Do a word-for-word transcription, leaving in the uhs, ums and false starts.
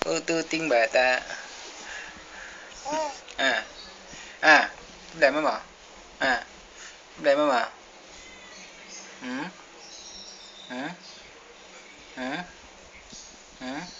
utu ting bata à à để mà mở à để mà mở ừ ừ ừ ừ